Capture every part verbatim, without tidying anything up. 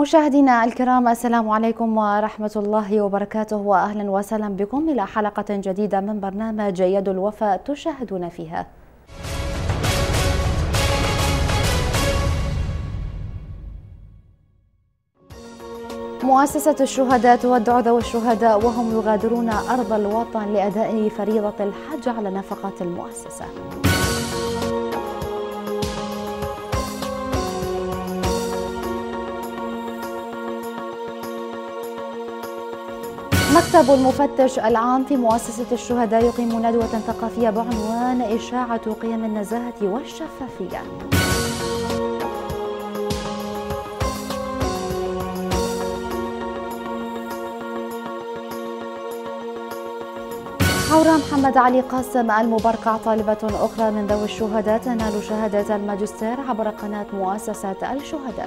مشاهدينا الكرام، السلام عليكم ورحمة الله وبركاته، وأهلا وسهلا بكم إلى حلقة جديدة من برنامج يد الوفاء تشاهدون فيها مؤسسة الشهداء تودع ذوي الشهداء وهم يغادرون أرض الوطن لأداء فريضة الحج على نفقة المؤسسة. مكتب المفتش العام في مؤسسة الشهداء يقيم ندوة ثقافية بعنوان إشاعة قيم النزاهة والشفافية. حور محمد علي قاسم المبركع طالبة أخرى من ذوي الشهداء تنال شهادة الماجستير عبر قناة مؤسسة الشهداء.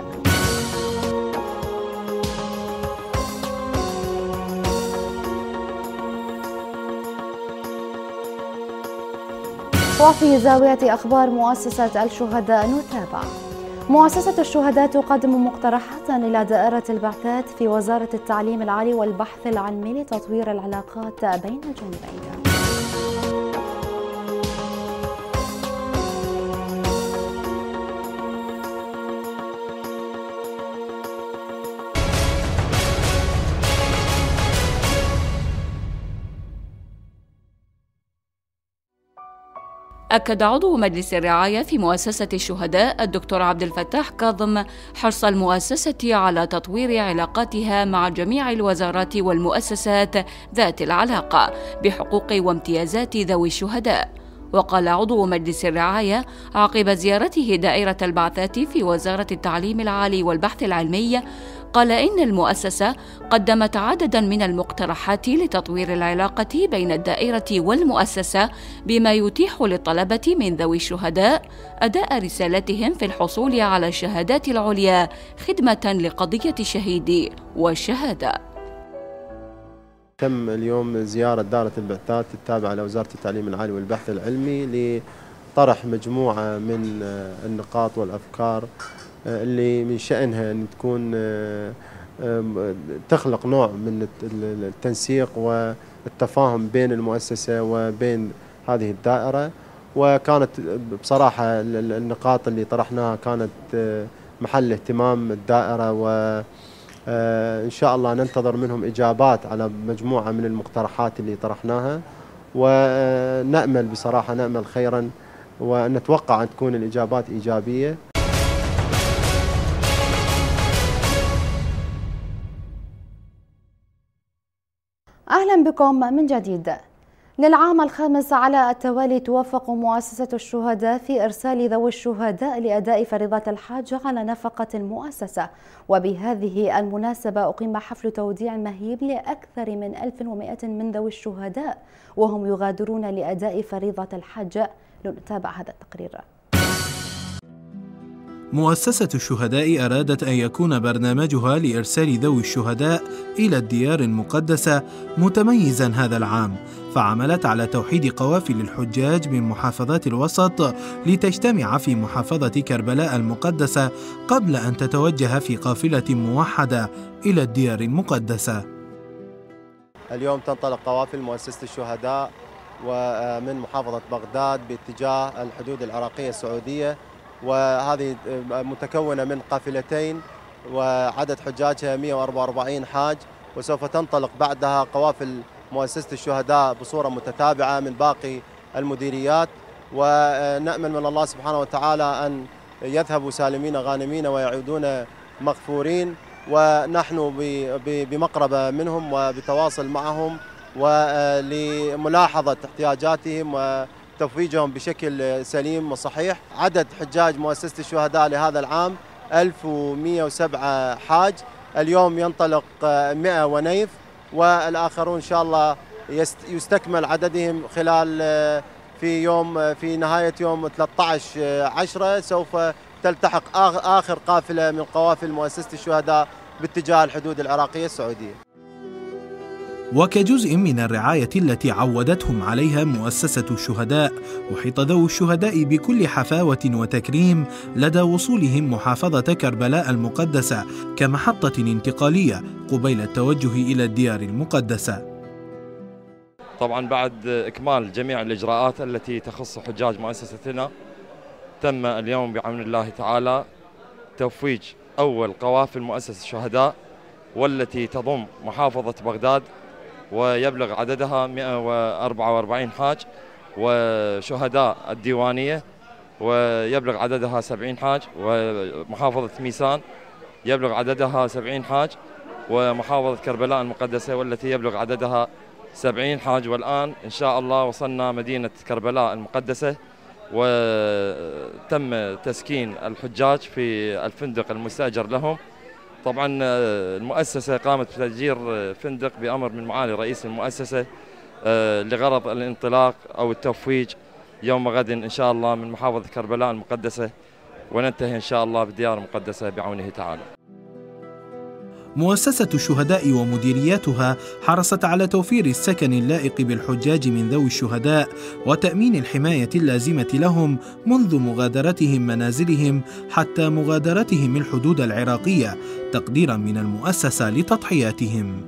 وفي زاوية أخبار مؤسسة الشهداء نتابع: مؤسسة الشهداء تقدم مقترحات إلى دائرة البعثات في وزارة التعليم العالي والبحث العلمي لتطوير العلاقات بين الجانبين. أكد عضو مجلس الرعاية في مؤسسة الشهداء الدكتور عبد الفتاح كاظم حرص المؤسسة على تطوير علاقاتها مع جميع الوزارات والمؤسسات ذات العلاقة بحقوق وامتيازات ذوي الشهداء. وقال عضو مجلس الرعاية عقب زيارته دائرة البعثات في وزارة التعليم العالي والبحث العلمي، قال إن المؤسسة قدمت عدداً من المقترحات لتطوير العلاقة بين الدائرة والمؤسسة بما يتيح للطلبة من ذوي الشهداء أداء رسالتهم في الحصول على الشهادات العليا خدمة لقضية الشهيد والشهادة. تم اليوم زيارة دائرة البعثات التابعة لوزارة التعليم العالي والبحث العلمي لطرح مجموعة من النقاط والأفكار اللي من شأنها أن تكون تخلق نوع من التنسيق والتفاهم بين المؤسسة وبين هذه الدائرة. وكانت بصراحة النقاط اللي طرحناها كانت محل اهتمام الدائرة، وإن شاء الله ننتظر منهم إجابات على مجموعة من المقترحات اللي طرحناها، ونأمل بصراحة نأمل خيرا ونتوقع أن تكون الإجابات إيجابية. أهلا بكم من جديد. للعام الخامس على التوالي توفق مؤسسة الشهداء في إرسال ذوي الشهداء لأداء فريضة الحج على نفقة المؤسسة، وبهذه المناسبة أقيم حفل توديع مهيب لأكثر من ألف ومئة من ذوي الشهداء وهم يغادرون لأداء فريضة الحج. لنتابع هذا التقرير. مؤسسة الشهداء أرادت أن يكون برنامجها لإرسال ذوي الشهداء إلى الديار المقدسة متميزا هذا العام، فعملت على توحيد قوافل الحجاج من محافظات الوسط لتجتمع في محافظة كربلاء المقدسة قبل أن تتوجه في قافلة موحدة إلى الديار المقدسة. اليوم تنطلق قوافل مؤسسة الشهداء ومن محافظة بغداد باتجاه الحدود العراقية السعودية، وهذه متكونة من قافلتين وعدد حجاجها مئة وأربعة وأربعين حاج، وسوف تنطلق بعدها قوافل مؤسسة الشهداء بصورة متتابعة من باقي المديريات. ونأمل من الله سبحانه وتعالى أن يذهبوا سالمين غانمين ويعودون مغفورين، ونحن بمقربة منهم وبتواصل معهم ولملاحظة احتياجاتهم وتفويجهم بشكل سليم وصحيح. عدد حجاج مؤسسة الشهداء لهذا العام ألف ومئة وسبعة حاج، اليوم ينطلق مئة ونيف، والآخرون إن شاء الله يستكمل عددهم خلال في يوم في نهاية يوم ثلاثة عشر عشرة سوف تلتحق آخر قافلة من قوافل مؤسسة الشهداء باتجاه الحدود العراقية السعودية. وكجزء من الرعاية التي عودتهم عليها مؤسسة الشهداء، أحيط ذوي الشهداء بكل حفاوة وتكريم لدى وصولهم محافظة كربلاء المقدسة كمحطة انتقالية قبيل التوجه إلى الديار المقدسة. طبعا بعد إكمال جميع الإجراءات التي تخص حجاج مؤسستنا، تم اليوم بعون الله تعالى توفيج أول قوافل مؤسسة الشهداء، والتي تضم محافظة بغداد، ويبلغ عددها مئة وأربعة وأربعين حاج، وشهداء الديوانية ويبلغ عددها سبعين حاج، ومحافظة ميسان يبلغ عددها سبعين حاج، ومحافظة كربلاء المقدسة والتي يبلغ عددها سبعين حاج. والآن إن شاء الله وصلنا مدينة كربلاء المقدسة، وتم تسكين الحجاج في الفندق المستأجر لهم. طبعا المؤسسة قامت بتأجير فندق بأمر من معالي رئيس المؤسسة لغرض الانطلاق أو التفويج يوم غد إن شاء الله من محافظة كربلاء المقدسة، وننتهي إن شاء الله بالديار المقدسة بعونه تعالى. مؤسسة الشهداء ومديرياتها حرصت على توفير السكن اللائق بالحجاج من ذوي الشهداء وتأمين الحماية اللازمة لهم منذ مغادرتهم منازلهم حتى مغادرتهم الحدود العراقية، تقديرا من المؤسسة لتضحياتهم.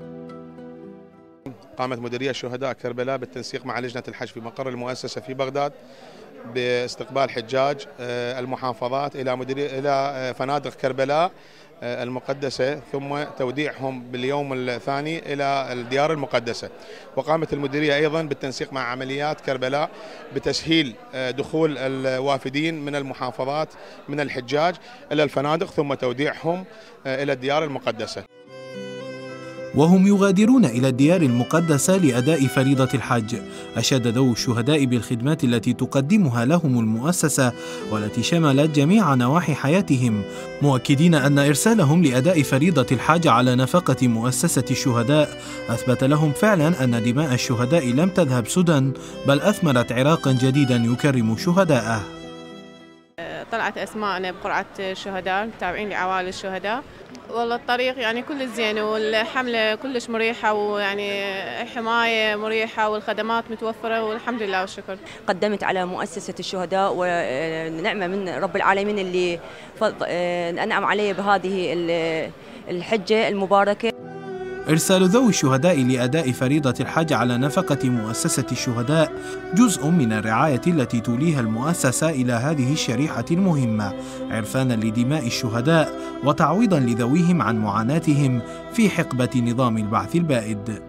قامت مديرية الشهداء كربلاء بالتنسيق مع لجنة الحج في مقر المؤسسة في بغداد باستقبال حجاج المحافظات إلى مديرية إلى فنادق كربلاء المقدسة، ثم توديعهم باليوم الثاني إلى الديار المقدسة. وقامت المديرية أيضا بالتنسيق مع عمليات كربلاء بتسهيل دخول الوافدين من المحافظات من الحجاج إلى الفنادق ثم توديعهم إلى الديار المقدسة. وهم يغادرون إلى الديار المقدسة لأداء فريضة الحج، أشاد ذوي الشهداء بالخدمات التي تقدمها لهم المؤسسة والتي شملت جميع نواحي حياتهم، مؤكدين أن إرسالهم لأداء فريضة الحج على نفقة مؤسسة الشهداء أثبت لهم فعلا أن دماء الشهداء لم تذهب سدى، بل أثمرت عراقا جديدا يكرم شهداءه. طلعت أسماءنا بقرعة الشهداء تابعين لعوائل الشهداء. والله الطريق يعني كل زين، والحملة كلش مريحة، ويعني حماية مريحة، والخدمات متوفرة، والحمد لله والشكر. قدمت على مؤسسة الشهداء، ونعمة من رب العالمين اللي أنعم علي بهذه الحجة المباركة. إرسال ذوي الشهداء لأداء فريضة الحج على نفقة مؤسسة الشهداء جزء من الرعاية التي توليها المؤسسة إلى هذه الشريحة المهمة، عرفانا لدماء الشهداء وتعويضا لذويهم عن معاناتهم في حقبة نظام البعث البائد.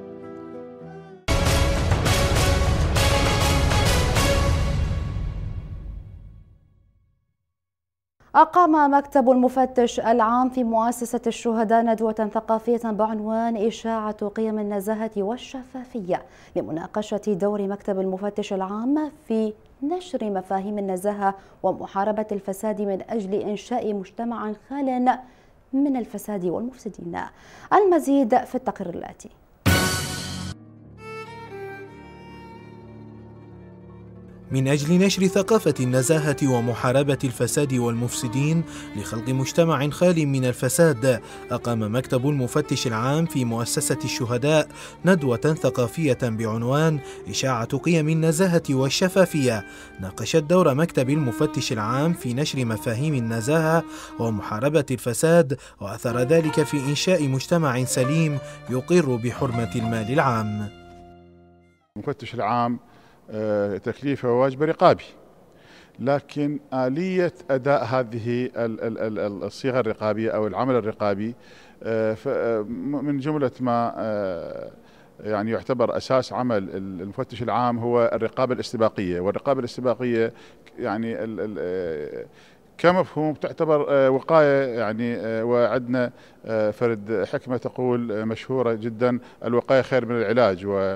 أقام مكتب المفتش العام في مؤسسة الشهداء ندوة ثقافية بعنوان إشاعة قيم النزاهة والشفافية لمناقشة دور مكتب المفتش العام في نشر مفاهيم النزاهة ومحاربة الفساد من أجل إنشاء مجتمع خال من الفساد والمفسدين. المزيد في التقرير الآتي. من أجل نشر ثقافة النزاهة ومحاربة الفساد والمفسدين لخلق مجتمع خال من الفساد، أقام مكتب المفتش العام في مؤسسة الشهداء ندوة ثقافية بعنوان إشاعة قيم النزاهة والشفافية، ناقشت دور مكتب المفتش العام في نشر مفاهيم النزاهة ومحاربة الفساد وأثر ذلك في إنشاء مجتمع سليم يقر بحرمة المال العام. المفتش العام تكليفه وواجبه رقابي، لكن آلية أداء هذه الصيغة الرقابية أو العمل الرقابي من جملة ما يعني يعتبر أساس عمل المفتش العام هو الرقابة الاستباقية. والرقابة الاستباقية يعني كمفهوم تعتبر وقاية، يعني وعندنا فرد حكمة تقول مشهورة جدا: الوقاية خير من العلاج. و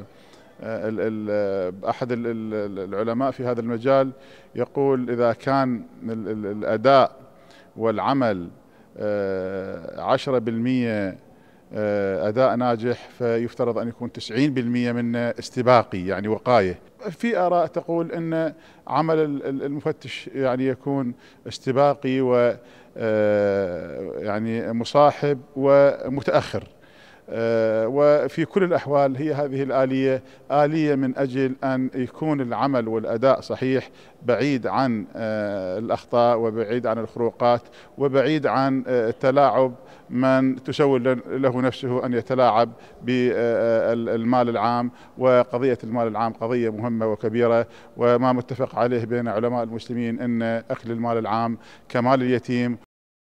أحد العلماء في هذا المجال يقول إذا كان الأداء والعمل عشرة بالمئة أداء ناجح، فيفترض أن يكون تسعين بالمئة منه استباقي يعني وقاية. في آراء تقول أن عمل المفتش يعني يكون استباقي و يعني مصاحب ومتأخر. وفي كل الأحوال هي هذه الآلية آلية من أجل أن يكون العمل والأداء صحيح، بعيد عن الأخطاء وبعيد عن الخروقات وبعيد عن التلاعب من تسول له نفسه أن يتلاعب بالمال العام. وقضية المال العام قضية مهمة وكبيرة، وما متفق عليه بين علماء المسلمين أن أكل المال العام كمال اليتيم.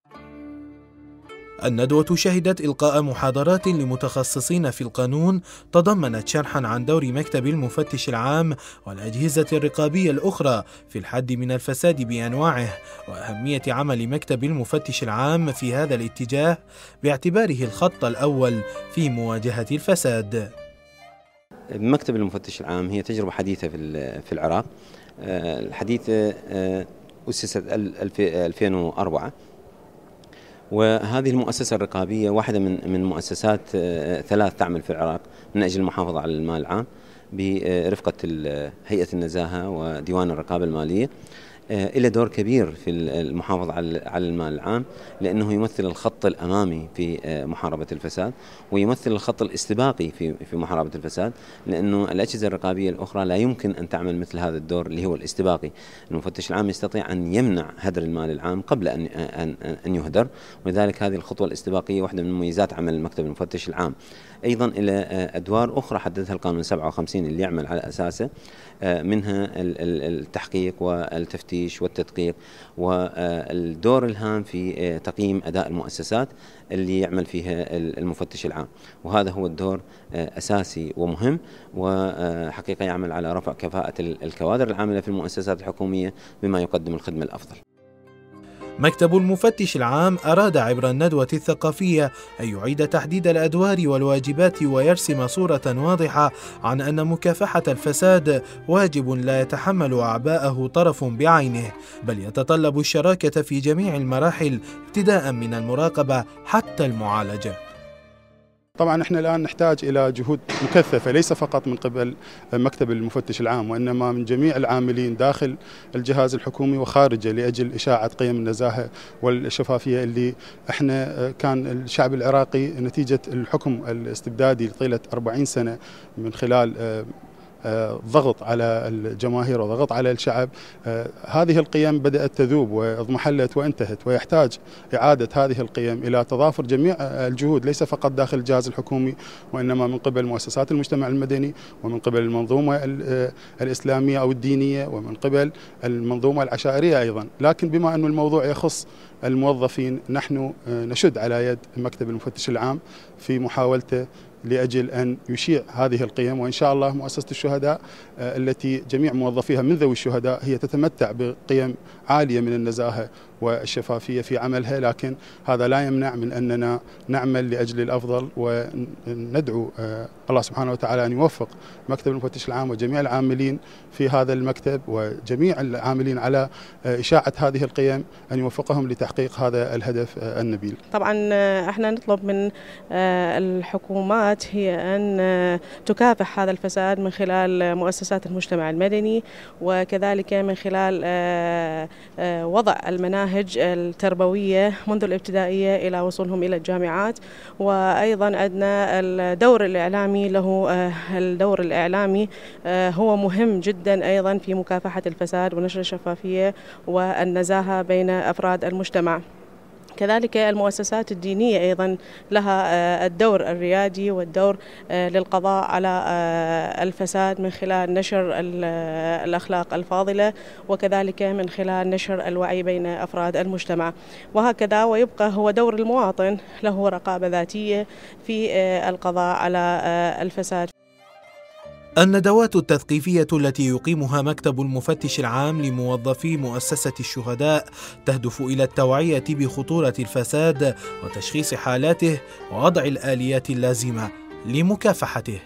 الندوة شهدت إلقاء محاضرات لمتخصصين في القانون تضمنت شرحا عن دور مكتب المفتش العام والأجهزة الرقابية الأخرى في الحد من الفساد بأنواعه، وأهمية عمل مكتب المفتش العام في هذا الاتجاه باعتباره الخط الأول في مواجهة الفساد. مكتب المفتش العام هي تجربة حديثة في العراق، الحديثة أسست ألفين وأربعة، وهذه المؤسسة الرقابية واحدة من من مؤسسات ثلاث تعمل في العراق من أجل المحافظة على المال العام برفقة هيئة النزاهة وديوان الرقابة المالية. إلى دور كبير في المحافظة على المال العام، لأنه يمثل الخط الأمامي في محاربة الفساد، ويمثل الخط الاستباقي في في محاربة الفساد، لأنه الأجهزة الرقابية الأخرى لا يمكن أن تعمل مثل هذا الدور اللي هو الاستباقي. المفتش العام يستطيع أن يمنع هدر المال العام قبل أن أن أن يهدر، ولذلك هذه الخطوة الاستباقية واحدة من مميزات عمل مكتب المفتش العام. أيضا إلى أدوار أخرى حددها القانون سبعة وخمسين اللي يعمل على أساسه، منها التحقيق والتفتيش والتدقيق، والدور الهام في تقييم أداء المؤسسات اللي يعمل فيها المفتش العام، وهذا هو الدور أساسي ومهم، وحقيقة يعمل على رفع كفاءة الكوادر العاملة في المؤسسات الحكومية بما يقدم الخدمة الأفضل. مكتب المفتش العام أراد عبر الندوة الثقافية أن يعيد تحديد الأدوار والواجبات ويرسم صورة واضحة عن أن مكافحة الفساد واجب لا يتحمل أعباءه طرف بعينه، بل يتطلب الشراكة في جميع المراحل ابتداء من المراقبة حتى المعالجة. طبعا احنا الان نحتاج الى جهود مكثفه، ليس فقط من قبل مكتب المفتش العام، وانما من جميع العاملين داخل الجهاز الحكومي وخارجه، لاجل اشاعه قيم النزاهه والشفافيه اللي احنا كان الشعب العراقي نتيجه الحكم الاستبدادي لطيله أربعين سنه من خلال ضغط على الجماهير وضغط على الشعب، هذه القيم بدأت تذوب واضمحلت وانتهت، ويحتاج إعادة هذه القيم إلى تضافر جميع الجهود، ليس فقط داخل الجهاز الحكومي، وإنما من قبل مؤسسات المجتمع المدني، ومن قبل المنظومة الإسلامية أو الدينية، ومن قبل المنظومة العشائرية أيضا. لكن بما أن الموضوع يخص الموظفين، نحن نشد على يد مكتب المفتش العام في محاولته لأجل أن يشيع هذه القيم، وإن شاء الله مؤسسة الشهداء التي جميع موظفيها من ذوي الشهداء هي تتمتع بقيم عالية من النزاهة والشفافية في عملها، لكن هذا لا يمنع من أننا نعمل لأجل الأفضل، وندعو الله سبحانه وتعالى أن يوفق مكتب المفتش العام وجميع العاملين في هذا المكتب وجميع العاملين على إشاعة هذه القيم، أن يوفقهم لتحقيق هذا الهدف النبيل. طبعا احنا نطلب من الحكومات هي أن تكافح هذا الفساد من خلال مؤسسات المجتمع المدني، وكذلك من خلال وضع المناهج التربوية منذ الابتدائية إلى وصولهم إلى الجامعات، وأيضا عندنا الدور الإعلامي له الدور الإعلامي هو مهم جدا أيضا في مكافحة الفساد ونشر الشفافية والنزاهة بين أفراد المجتمع. كذلك المؤسسات الدينية أيضا لها الدور الريادي والدور للقضاء على الفساد من خلال نشر الأخلاق الفاضلة، وكذلك من خلال نشر الوعي بين أفراد المجتمع، وهكذا. ويبقى هو دور المواطن له رقابة ذاتية في القضاء على الفساد. الندوات التثقيفية التي يقيمها مكتب المفتش العام لموظفي مؤسسة الشهداء تهدف إلى التوعية بخطورة الفساد وتشخيص حالاته ووضع الآليات اللازمة لمكافحته.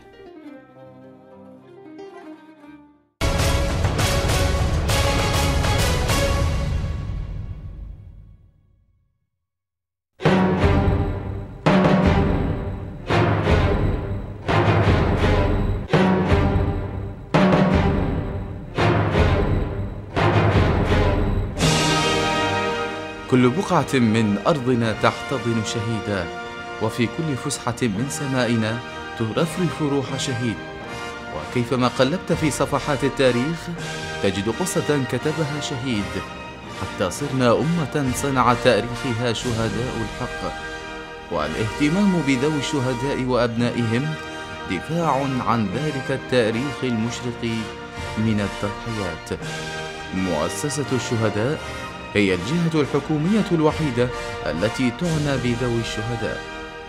كل بقعة من أرضنا تحتضن شهيدا، وفي كل فسحة من سمائنا ترفرف روح شهيد. وكيفما قلبت في صفحات التاريخ تجد قصة كتبها شهيد، حتى صرنا أمة صنع تاريخها شهداء الحق. والاهتمام بذوي الشهداء وأبنائهم دفاع عن ذلك التاريخ المشرق من التضحيات. مؤسسة الشهداء هي الجهة الحكومية الوحيدة التي تعنى بذوي الشهداء.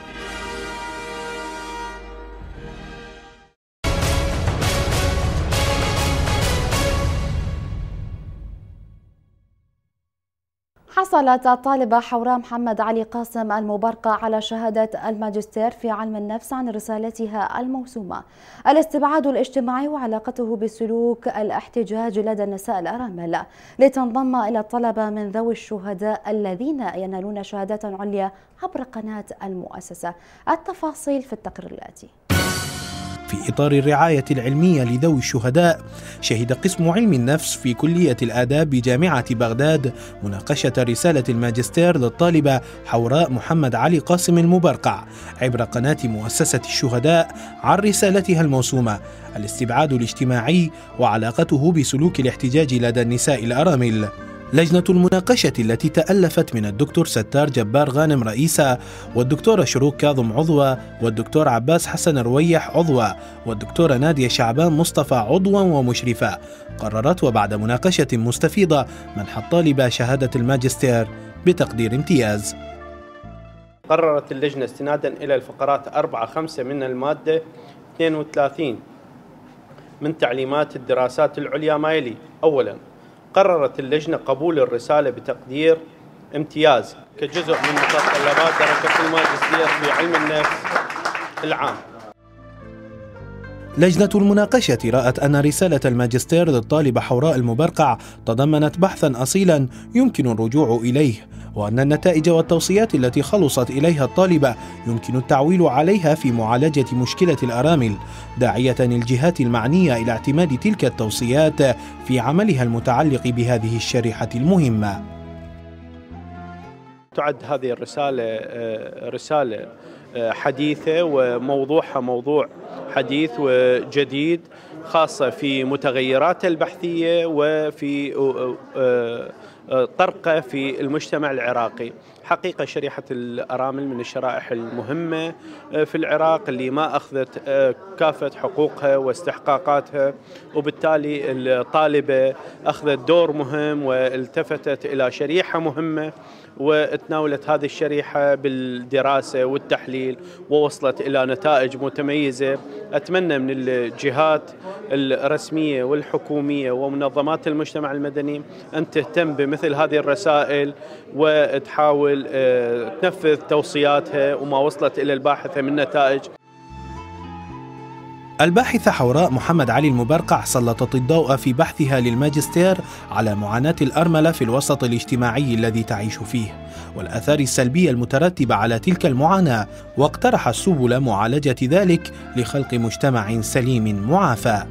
حصلت الطالبة حوراء محمد علي قاسم المبرقع على شهادة الماجستير في علم النفس عن رسالتها الموسومة الاستبعاد الاجتماعي وعلاقته بسلوك الاحتجاج لدى النساء الأرامل، لتنضم إلى الطلبة من ذوي الشهداء الذين ينالون شهادة عليا عبر قناة المؤسسة. التفاصيل في التقرير الآتي. في إطار الرعاية العلمية لذوي الشهداء، شهد قسم علم النفس في كلية الآداب بجامعة بغداد مناقشة رسالة الماجستير للطالبة حوراء محمد علي قاسم المبرقع عبر قناة مؤسسة الشهداء عن رسالتها الموسومة الاستبعاد الاجتماعي وعلاقته بسلوك الاحتجاج لدى النساء الأرامل. لجنة المناقشة التي تألفت من الدكتور ستار جبار غانم رئيسة، والدكتورة شروق كاظم عضوة، والدكتور عباس حسن رويح عضوة، والدكتورة نادية شعبان مصطفى عضوا ومشرفة، قررت وبعد مناقشة مستفيضة منح الطالبة شهادة الماجستير بتقدير امتياز. قررت اللجنة استنادا إلى الفقرات أربعة خمسة من المادة اثنين وثلاثين من تعليمات الدراسات العليا ما يلي: أولا، قررت اللجنة قبول الرسالة بتقدير امتياز كجزء من متطلبات درجة الماجستير في علم النفس العام. لجنة المناقشة رأت أن رسالة الماجستير للطالبة حوراء المبرقع تضمنت بحثاً أصيلاً يمكن الرجوع إليه، وأن النتائج والتوصيات التي خلصت إليها الطالبة يمكن التعويل عليها في معالجة مشكلة الأرامل، داعية الجهات المعنية إلى اعتماد تلك التوصيات في عملها المتعلق بهذه الشريحة المهمة. تعد هذه الرسالة رسالة حديثة وموضوعها موضوع حديث وجديد، خاصة في متغيرات البحثية وفي طرقة في المجتمع العراقي. حقيقة شريحة الأرامل من الشرائح المهمة في العراق اللي ما أخذت كافة حقوقها واستحقاقاتها، وبالتالي الطالبة أخذت دور مهم والتفتت إلى شريحة مهمة وتناولت هذه الشريحة بالدراسة والتحليل ووصلت إلى نتائج متميزة. أتمنى من الجهات الرسمية والحكومية ومنظمات المجتمع المدني أن تهتم بمثل هذه الرسائل وتحاول تنفذ توصياتها وما وصلت إلى الباحثة من نتائج. الباحثة حوراء محمد علي المبرقع سلطت الضوء في بحثها للماجستير على معاناة الأرملة في الوسط الاجتماعي الذي تعيش فيه والآثار السلبية المترتبة على تلك المعاناة، واقترح سبل معالجة ذلك لخلق مجتمع سليم معافى.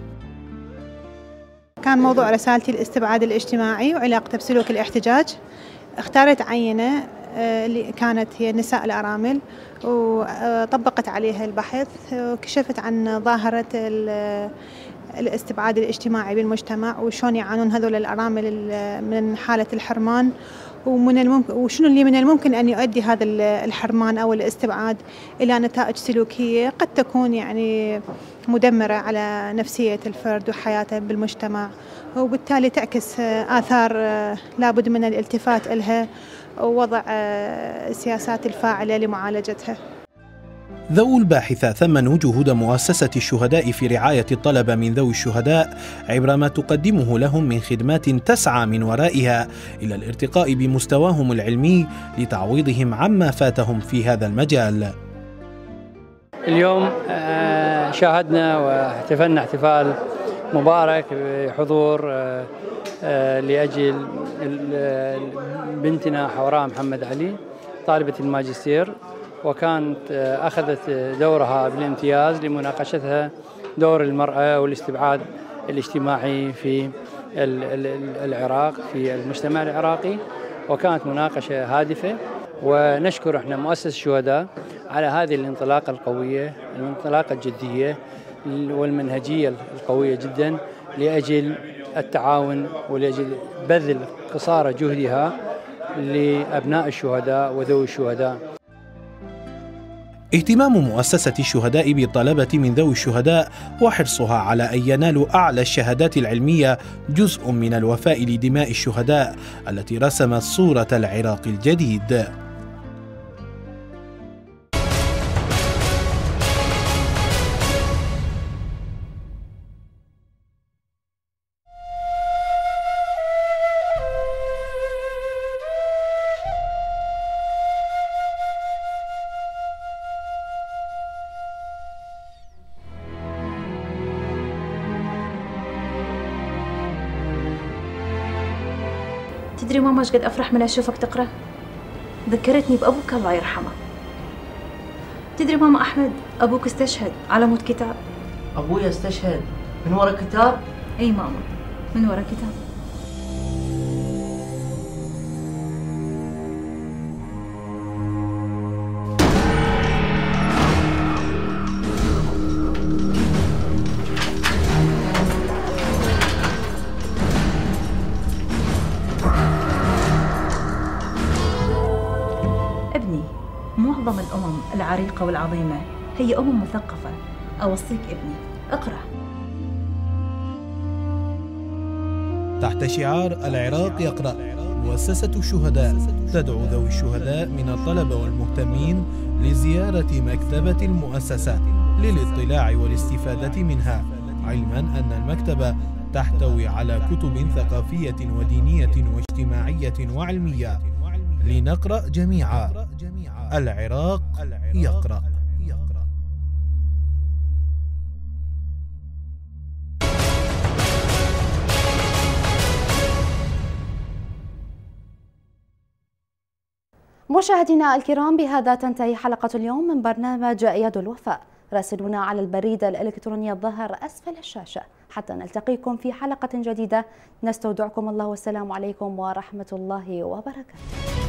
كان موضوع رسالتي الاستبعاد الاجتماعي وعلاقته بسلوك الاحتجاج. اختارت عينة اللي كانت هي النساء الأرامل وطبقت عليها البحث وكشفت عن ظاهرة الاستبعاد الاجتماعي بالمجتمع وشون يعانون هذول الأرامل من حالة الحرمان، ومن الممكن وشنو اللي من الممكن أن يؤدي هذا الحرمان أو الاستبعاد إلى نتائج سلوكية قد تكون يعني مدمرة على نفسية الفرد وحياته بالمجتمع، وبالتالي تعكس آثار لابد من الالتفات إلها ووضع السياسات الفاعلة لمعالجتها. ذو الباحثة ثمنوا جهود مؤسسة الشهداء في رعاية الطلبة من ذوي الشهداء عبر ما تقدمه لهم من خدمات تسعى من ورائها إلى الارتقاء بمستواهم العلمي لتعويضهم عما فاتهم في هذا المجال. اليوم شاهدنا واحتفلنا احتفال مبارك بحضور لأجل بنتنا حوراء محمد علي طالبة الماجستير، وكانت أخذت دورها بالامتياز لمناقشتها دور المرأة والاستبعاد الاجتماعي في العراق في المجتمع العراقي، وكانت مناقشة هادفة. ونشكر احنا مؤسسة الشهداء على هذه الانطلاقة القوية، الانطلاقة الجدية والمنهجية القوية جدا لأجل التعاون ولأجل بذل قصارى جهدها لأبناء الشهداء وذوي الشهداء. اهتمام مؤسسة الشهداء بالطلبة من ذوي الشهداء وحرصها على أن ينالوا أعلى الشهادات العلمية جزء من الوفاء لدماء الشهداء التي رسمت صورة العراق الجديد. تدري ماما ايش قد افرح من اشوفك تقرا؟ ذكرتني بابوك الله يرحمه. تدري ماما احمد ابوك استشهد على مود كتاب. ابويا استشهد من ورا كتاب؟ اي ماما من ورا كتاب. معظم الأمم العريقة والعظيمة هي أمم مثقفة. أوصيك ابني اقرأ. تحت شعار العراق يقرأ، مؤسسة الشهداء تدعو ذوي الشهداء من الطلبة والمهتمين لزيارة مكتبة المؤسسة للاطلاع والاستفادة منها، علما أن المكتبة تحتوي على كتب ثقافية ودينية واجتماعية وعلمية. لنقرأ جميعا، العراق يقرأ. مشاهدينا الكرام، بهذا تنتهي حلقة اليوم من برنامج يد الوفاء. راسلونا على البريد الإلكتروني الظاهر أسفل الشاشة. حتى نلتقيكم في حلقة جديدة، نستودعكم الله والسلام عليكم ورحمة الله وبركاته.